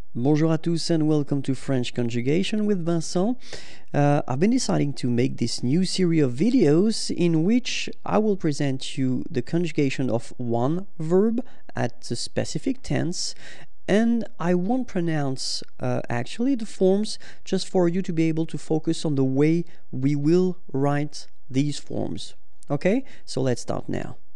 Bonjour à tous and welcome to French Conjugation with Vincent. I've been deciding to make this new series of videos in which I will present you the conjugation of one verb at a specific tense, and I won't pronounce actually the forms, just for you to be able to focus on the way we will write these forms. Okay, so let's start now.